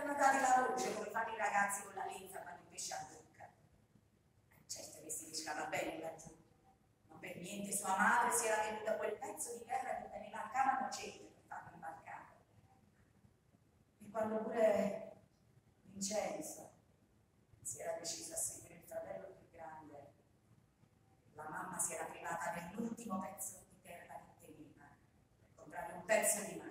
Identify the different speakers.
Speaker 1: erano dati la voce come fanno i ragazzi con la linfa quando il pesce a bocca. Certo che si diceva bene laggiù, ma per niente sua madre si era venuta quel pezzo di terra che ne mancavano 100 per farlo imbarcare. E quando pure Vincenzo si era deciso a seguire il fratello più grande, la mamma si era privata dell'ultimo pezzo di terra che teneva per comprare un pezzo di